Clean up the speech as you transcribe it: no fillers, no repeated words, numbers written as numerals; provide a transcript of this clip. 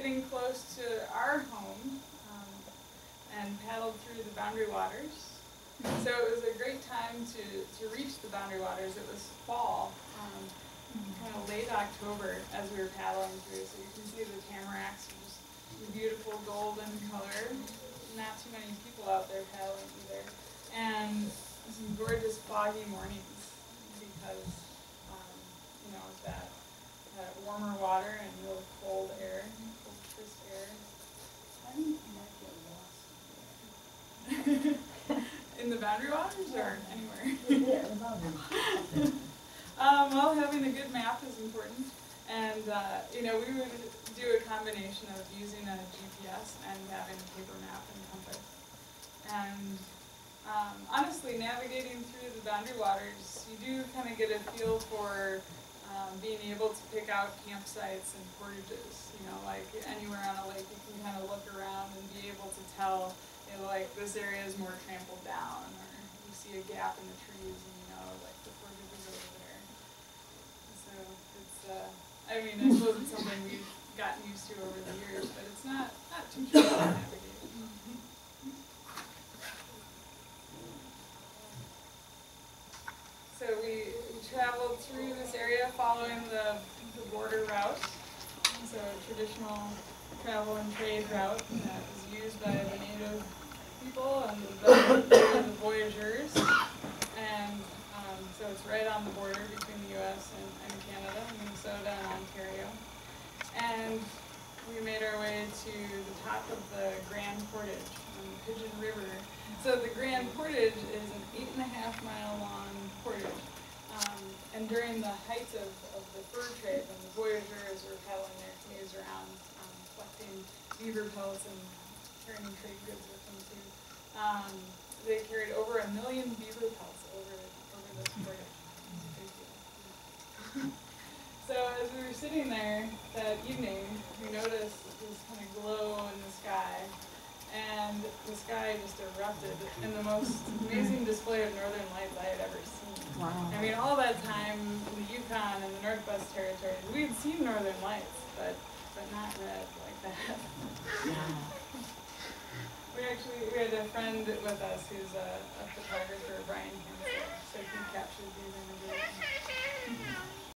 getting close to our home and paddled through the Boundary Waters. So it was a great time to reach the Boundary Waters. It was fall, kind of late October as we were paddling through. So you can see the tamaracks are just beautiful golden color. Not too many people out there paddling either. And some gorgeous foggy mornings because, you know, it's that warmer water and real cold air, cold crisp air. I think you might get lost. In the Boundary Waters or anywhere? Yeah, the Boundary Waters. Well, having a good map is important. And, you know, we would do a combination of using a GPS and having a paper map and compass. And honestly, navigating through the Boundary Waters, you do kind of get a feel for being able to pick out campsites and portages. You know, like anywhere on a lake, you can kind of look around and be able to tell, you know, like this area is more trampled down, or you see a gap in the trees, and you know, like the portage is over there. So it's, I mean, I suppose it's something we've gotten used to over the years, but it's not too tricky to navigate. So we traveled through this area following the border route. So a traditional travel and trade route that was used by the native people and the voyageurs. And so it's right on the border between the U.S. and Canada, Minnesota and Ontario. And we made our way to the top of the Grand Portage on the Pigeon River. So the Grand Portage is an 8.5-mile long portage. And during the height of the fur trade, when the voyageurs were paddling their canoes around, collecting beaver pelts and carrying trade goods with them too, they carried over 1 million beaver pelts over this portage. So as we were sitting there that evening, we noticed this kind of glow in the sky, and the sky just erupted in the most amazing display of northern lights I had ever seen. Wow. I mean, all that time in the Yukon and the Northwest Territories, we'd seen northern lights, but not red like that. We had a friend with us who's a photographer, Brian Hansen, so he captured these images.